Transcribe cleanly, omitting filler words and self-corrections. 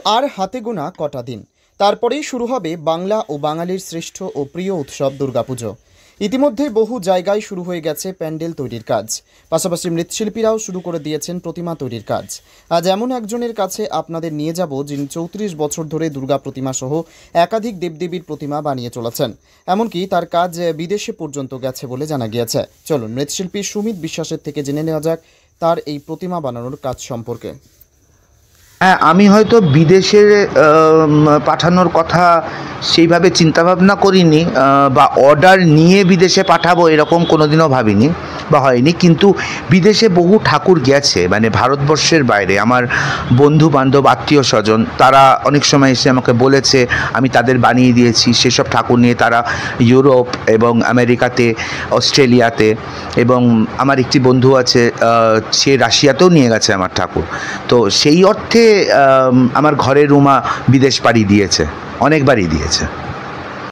আর হাতে গোনা কটা দিন, তারপরেই শুরু হবে বাংলা ও বাঙালির শ্রেষ্ঠ ও প্রিয় উৎসব দুর্গাপুজো। ইতিমধ্যে বহু জায়গায় শুরু হয়ে গেছে প্যান্ডেল তৈরির কাজ, পাশাপাশি মৃৎশিল্পীরাও শুরু করে দিয়েছেন প্রতিমা তৈরির কাজ। আজ এমন একজনের কাছে আপনাদের নিয়ে যাব, যিনি 34 বছর ধরে দুর্গা প্রতিমা সহ একাধিক দেবদেবীর প্রতিমা বানিয়ে চলেছেন। এমনকি তার কাজ বিদেশে পর্যন্ত গেছে বলে জানা গিয়েছে। চলুন মৃৎশিল্পী সুমিত বিশ্বাসের থেকে জেনে নেওয়া যাক তার এই প্রতিমা বানানোর কাজ সম্পর্কে। হ্যাঁ, আমি হয়তো বিদেশে পাঠানোর কথা সেইভাবে চিন্তাভাবনা করিনি, বা অর্ডার নিয়ে বিদেশে পাঠাবো এরকম কোনোদিনও ভাবিনি বা হয়নি। কিন্তু বিদেশে বহু ঠাকুর গেছে, মানে ভারতবর্ষের বাইরে আমার বন্ধু বান্ধব আত্মীয় স্বজন তারা অনেক সময় এসে আমাকে বলেছে, আমি তাদের বানিয়ে দিয়েছি। সেসব ঠাকুর নিয়ে তারা ইউরোপ এবং আমেরিকাতে, অস্ট্রেলিয়াতে, এবং আমার একটি বন্ধু আছে সে রাশিয়াতেও নিয়ে গেছে আমার ঠাকুর। তো সেই অর্থে আমার ঘরের রুমা বিদেশ পাড়ি দিয়েছে, অনেকবারই দিয়েছে।